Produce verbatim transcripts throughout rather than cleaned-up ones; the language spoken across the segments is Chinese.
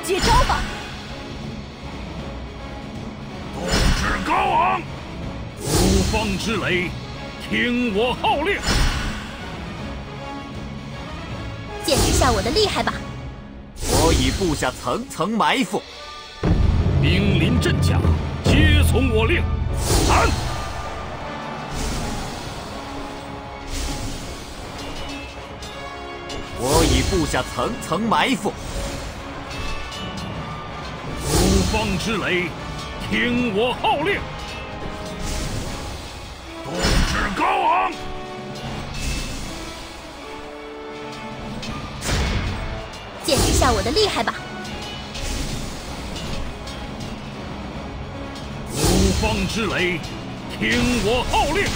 接招吧！ 斗志高昂，五方之雷，听我号令！ 见识下我的厉害吧！ 我已布下层层埋伏， 兵临阵甲，皆从我令。斩！ 我已布下层层埋伏， 五方之雷，听我号令！斗志高昂， 见识下我的厉害吧！ 五方之雷，听我号令！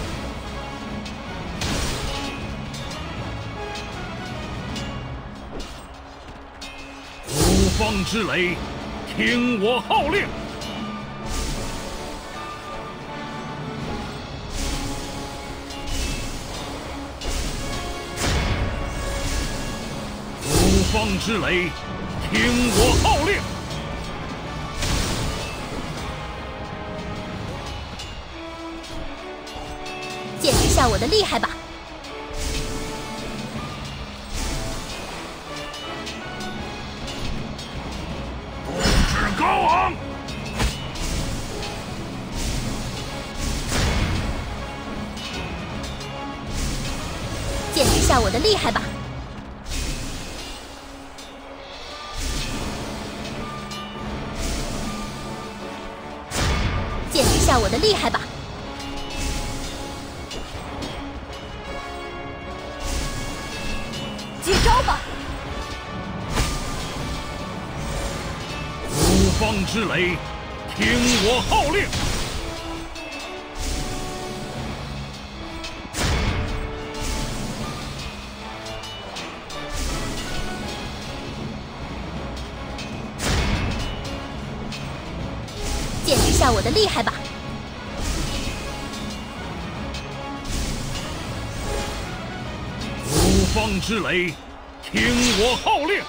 五方之雷，听我号令！五方之雷，听我号令！ 见识下我的厉害吧！ 斗志高昂， 见识下我的厉害吧！见识下我的厉害吧！接招吧！ 五方之雷，听我号令！ 见识下我的厉害吧！ 五方之雷，听我号令！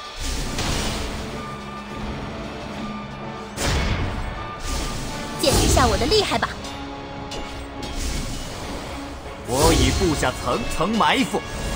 见识下我的厉害吧！ 我已布下层层埋伏，